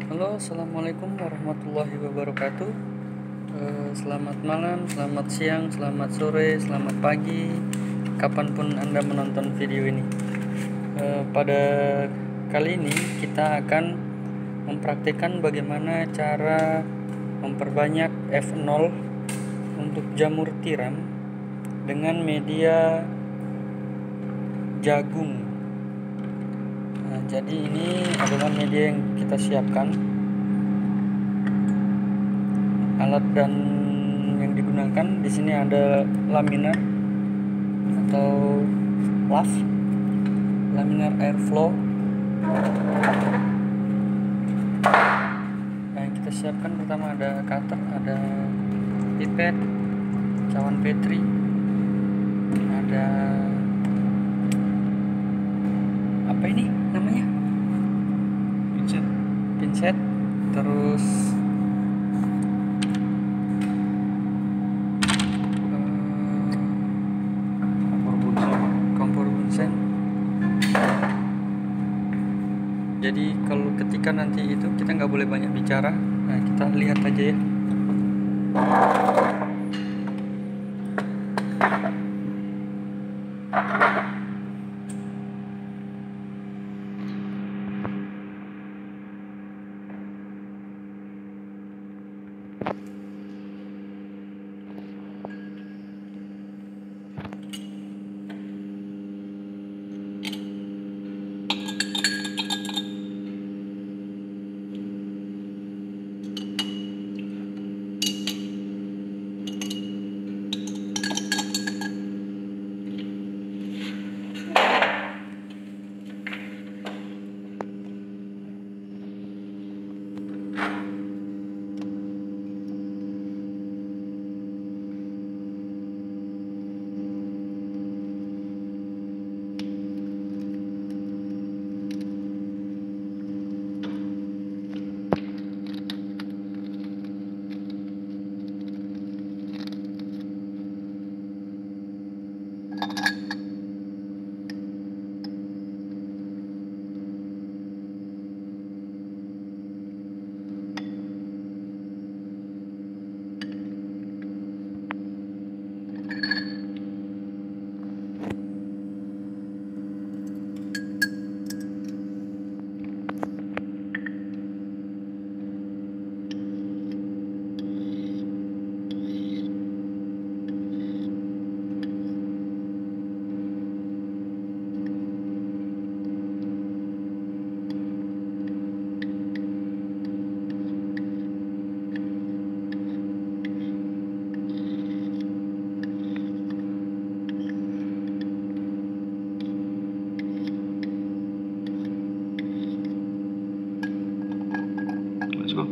Halo, assalamualaikum warahmatullahi wabarakatuh. Selamat malam, selamat siang, selamat sore, selamat pagi, kapanpun Anda menonton video ini. Pada kali ini kita akan mempraktikkan bagaimana cara memperbanyak F0 untuk jamur tiram dengan media jagung. Jadi ini adalah media yang kita siapkan. Alat dan yang digunakan di sini ada laminar atau laminar airflow. Yang kita siapkan pertama ada cutter, ada pipet, cawan Petri, ada apa ini namanya, pinset, terus kompor bunsen. Jadi kalau ketika nanti itu kita nggak boleh banyak bicara, nah kita lihat aja ya. Let's go.